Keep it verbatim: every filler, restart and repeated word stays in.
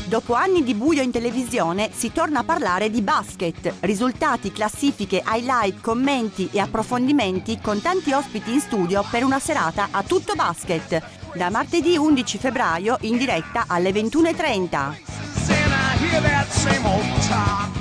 Dopo anni di buio in televisione si torna a parlare di basket. Risultati, classifiche, highlight, commenti e approfondimenti con tanti ospiti in studio per una serata a tutto basket. Da martedì undici febbraio in diretta alle ventuno e trenta.